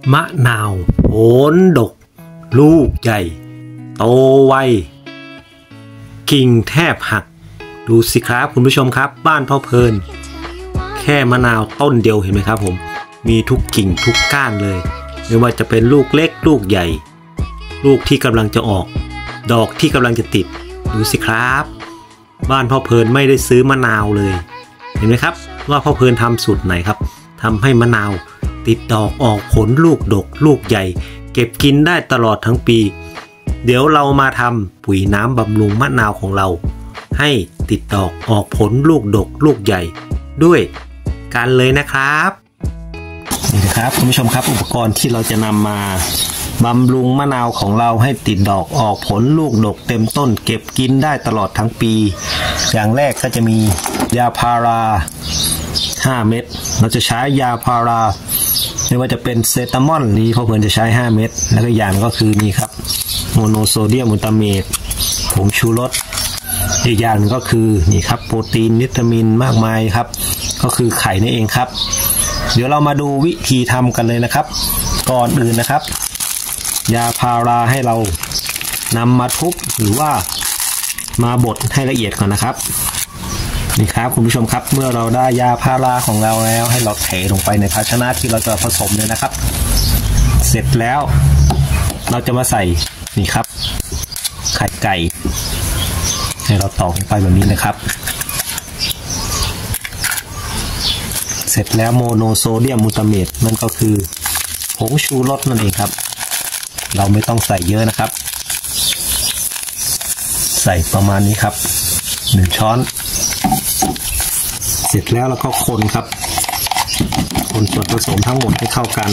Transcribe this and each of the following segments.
มะนาวผลดกลูกใหญ่โตไวกิ่งแทบหักดูสิครับคุณผู้ชมครับบ้านพ่อเพลินแค่มะนาวต้นเดียวเห็นไหมครับผมมีทุกกิ่งทุกก้านเลยไม่ว่าจะเป็นลูกเล็กลูกใหญ่ลูกที่กำลังจะออกดอกที่กำลังจะติดดูสิครับบ้านพ่อเพลินไม่ได้ซื้อมะนาวเลยเห็นไหมครับว่าพ่อเพลินทำสูตรไหนครับทำให้มะนาวติดดอกออกผลลูกดกลูกใหญ่เก็บกินได้ตลอดทั้งปีเดี๋ยวเรามาทำปุ๋ยน้ำบำรุงมะนาวของเราให้ติดดอกออกผลลูกดกลูกใหญ่ด้วยกันเลยนะครับนี่นะครับคุณผู้ชมครับอุปกรณ์ที่เราจะนำมาบำรุงมะนาวของเราให้ติดดอกออกผลลูกดกเต็มต้นเก็บกินได้ตลอดทั้งปีอย่างแรกก็จะมียาพารา5 เม็ดเราจะใช้ยาพาราไม่ว่าจะเป็นเซตามอลนี้พ่อเพลินจะใช้5 เม็ดแล้วก็อย่างก็คือนี่ครับโมโนโซเดียมกลูตาเมตผงชูรสอีกอย่างก็คือนี่ครับโปรตีนวิตามินมากมายครับก็คือไข่นั่นเองครับเดี๋ยวเรามาดูวิธีทำกันเลยนะครับก่อนอื่นนะครับยาพาราให้เรานำมาทุบหรือว่ามาบดให้ละเอียดก่อนนะครับนี่ครับคุณผู้ชมครับเมื่อเราได้ยาพาราของเราแล้วให้เราเทลงไปในภาชนะที่เราจะผสมเลยนะครับเสร็จแล้วเราจะมาใส่นี่ครับไข่ไก่ให้เราตอกลงไปแบบนี้นะครับเสร็จแล้วโมโนโซเดียมกลูตาเมตนั่นก็คือผงชูรสนั่นเองครับเราไม่ต้องใส่เยอะนะครับใส่ประมาณนี้ครับ1 ช้อนเสร็จแล้วเราก็คนครับคนส่วนผสมทั้งหมดให้เข้ากัน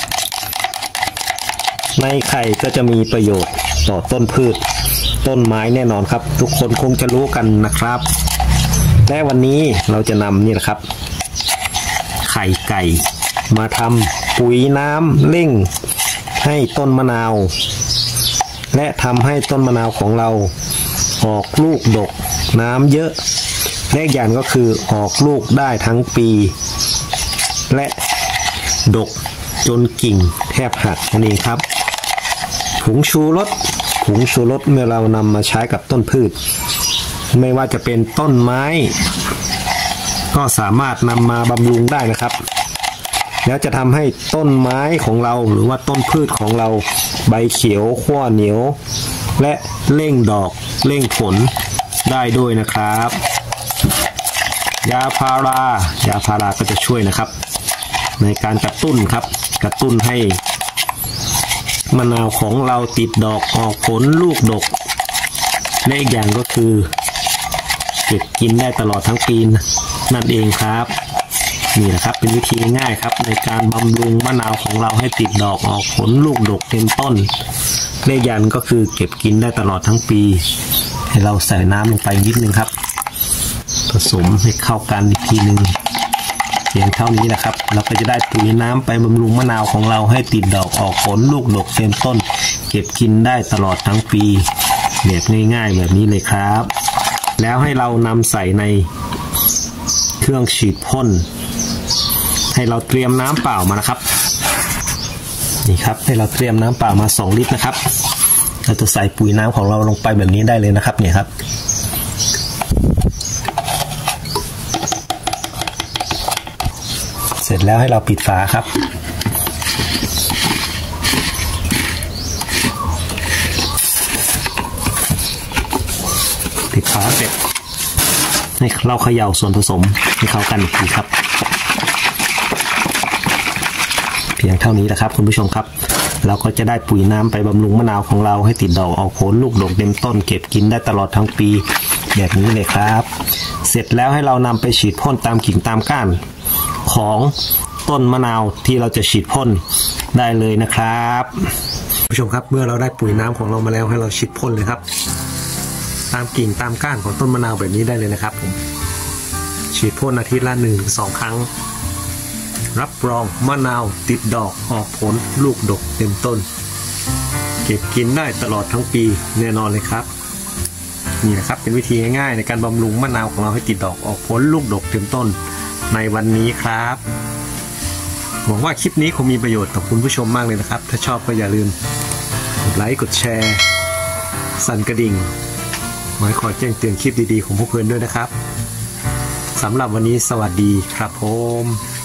ในไข่ก็จะมีประโยชน์ต่อต้นพืชต้นไม้แน่นอนครับทุกคนคงจะรู้กันนะครับและวันนี้เราจะนำนี่แหละครับไข่ไก่มาทำปุ๋ยน้ำเร่งให้ต้นมะนาวและทำให้ต้นมะนาวของเราออกลูกดกน้ำเยอะและอย่างก็คือออกลูกได้ทั้งปีและดกจนกิ่งแทบหักนั่นเองครับผงชูรสเมื่อเรานำมาใช้กับต้นพืชไม่ว่าจะเป็นต้นไม้ก็สามารถนำมาบำรุงได้นะครับแล้วจะทำให้ต้นไม้ของเราหรือว่าต้นพืชของเราใบเขียวขั้วเหนียวและเร่งดอกเร่งผลได้ด้วยนะครับยาพาราก็จะช่วยนะครับในการกระตุ้นครับกระตุ้นให้มะนาวของเราติดดอกออกผลลูกดกและอีกอย่างก็คือเก็บกินได้ตลอดทั้งปีนั่นเองครับนี่แหละครับเป็นวิธีง่ายครับในการบำรุงมะนาวของเราให้ติดดอกออกผลลูกดกเต็มต้นเลขยันก็คือเก็บกินได้ตลอดทั้งปีให้เราใส่น้ำลงไปนิดนึงครับผสมให้เข้ากันอีกทีนึงเพียงเท่านี้นะครับเราก็จะได้ปุ๋ยน้ำไปบำรุงมะนาวของเราให้ติดดอกออกผลลูกดกเต็มต้นเก็บกินได้ตลอดทั้งปีแบบง่ายๆแบบนี้เลยครับแล้วให้เรานำใส่ในเครื่องฉีดพ่นให้เราเตรียมน้ำเปล่ามานะครับนี่ครับให้เราเตรียมน้ำเปล่ามา2 ลิตรนะครับเราจะใส่ปุ๋ยน้ำของเราลงไปแบบนี้ได้เลยนะครับเนี่ยครับเสร็จแล้วให้เราปิดฝาครับปิดฝาเสร็จให้เราเขย่าส่วนผสมให้เข้ากันอีกทีครับเพียงเท่านี้แหละครับคุณผู้ชมครับเราก็จะได้ปุ๋ยน้ำไปบำรุงมะนาวของเราให้ติดดอกออกผลลูกดกเต็มต้นเก็บกินได้ตลอดทั้งปีแบบนี้เลยครับเสร็จแล้วให้เรานำไปฉีดพ่นตามกิ่งตามก้านของต้นมะนาวที่เราจะฉีดพ่นได้เลยนะครับผู้ชมครับเมื่อเราได้ปุ๋ยน้ำของเรามาแล้วให้เราฉีดพ่นเลยครับตามกิ่งตามก้านของต้นมะนาวแบบนี้ได้เลยนะครับผมฉีดพ่นอาทิตย์ละ 1-2 ครั้งรับรองมะนาวติดดอกออกผลลูกดกเต็มต้นเก็บกินได้ตลอดทั้งปีแน่นอนเลยครับนี่นะครับเป็นวิธีง่ายๆในการบำรุงมะนาวของเราให้ติดดอกออกผลลูกดกเต็มต้นในวันนี้ครับหวังว่าคลิปนี้คงมีประโยชน์ต่อคุณผู้ชมมากเลยนะครับถ้าชอบก็อย่าลืมกดไลค์กดแชร์สั่นกระดิ่งไว้คอยแจ้งเตือนคลิปดีๆของพวกเพื่อนด้วยนะครับสำหรับวันนี้สวัสดีครับผม